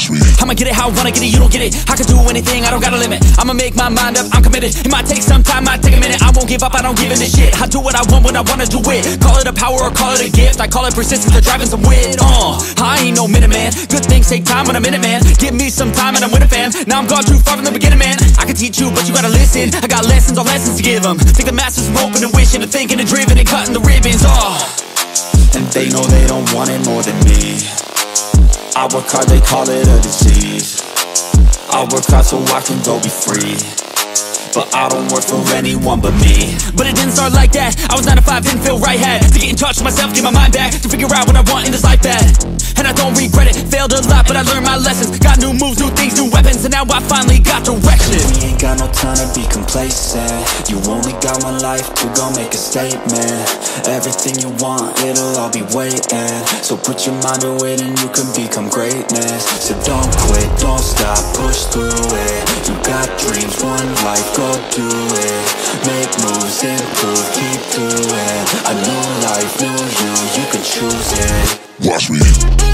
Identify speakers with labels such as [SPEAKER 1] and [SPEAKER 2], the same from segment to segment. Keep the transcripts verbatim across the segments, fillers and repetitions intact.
[SPEAKER 1] Watch me.
[SPEAKER 2] I'ma get it how I wanna get it, you don't get it. I can do anything, I don't got a limit. I'ma make my mind up, I'm committed. It might take some time, might take a minute. I won't give up, I don't give in this shit. I do what I want when I wanna do it. Call it a power or call it a gift. I call it persistence or driving some wit. Uh, I ain't no minute man. Good things take time when I'm in it, man. Give me some time and I'm with a fam. Now I'm gone too far from the beginning, man. I can teach you, but you gotta listen. I got lessons on lessons to give them. Think the masters are open and wishing and thinking and driven and cutting the ribbons. Oh.
[SPEAKER 3] And they know they don't want it more than me. I work hard, they call it a disease. I work hard so I can go be free, but I don't work for anyone but me.
[SPEAKER 2] But it didn't start like that. I was nine to five, didn't feel right. Had to get in touch with myself, get my mind back, to figure out what I want in this life bad. And I don't regret it, failed a lot, but I learned my lessons. Got new moves, new things, new weapons, and now I finally got direction.
[SPEAKER 3] We ain't got no time to be complacent. You only got one life to go make a statement. Everything you want, it'll all be waiting. So put your mind to it and you can become greatness. So don't quit, don't stop, push through it. You got dreams, one life, go do it. Make moves, improve, keep doing. A new life, new you, you can choose it.
[SPEAKER 1] Watch me.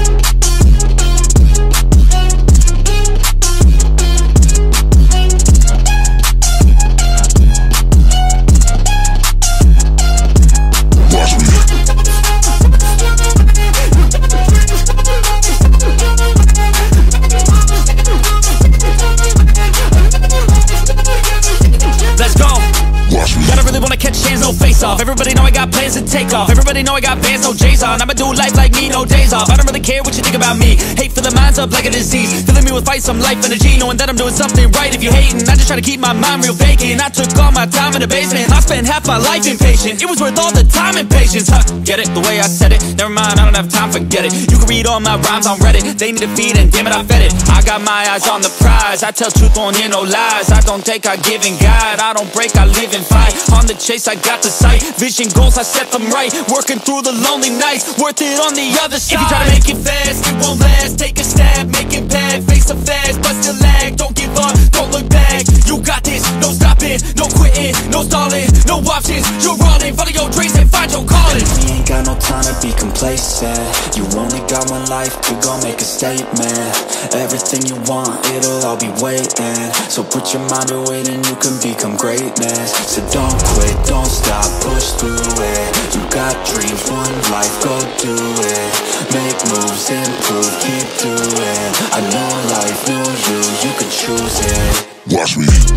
[SPEAKER 2] Everybody know I got plans to take off. Everybody know I got bands, no J's on. I'ma do life like me, no days off. I don't really care what you think about me. Hate for the mind's up like a disease. Filling me with fight, some life energy. Knowing that I'm doing something right. If you hating, I just try to keep my mind real vacant. I took all my time in the basement. I spent half my life impatient. It was worth all the time and patience. Huh, get it? The way I said it. Never mind, I don't have time, forget it. You can read all my rhymes on Reddit. They need a feed and damn it, I fed it. I got my eyes on the prize. I tell truth, won't hear no lies. I don't take, I give and guide. I don't break, I live and fight. On the chase, I got the sight. Vision goals, I set them right. Working through the lonely nights, worth it on the other side. If you try to make it fast, it won't last. Take a stab, make it bad. Face the fast, but still lag. Don't give up, don't look back. You got this, no stopping, no quitting, no stalling, no options. You're running, follow your dreams and find your calling.
[SPEAKER 3] We ain't got no time to be complacent. You only got one life to go make a statement. Everything you want, it'll all be waiting. So put your mind to it and you can become greatness. So don't quit, don't stop, push through it. You got dreams, one life, go do it. Make moves, improve, keep doing. A new life, new you, you can choose it.
[SPEAKER 1] Watch me.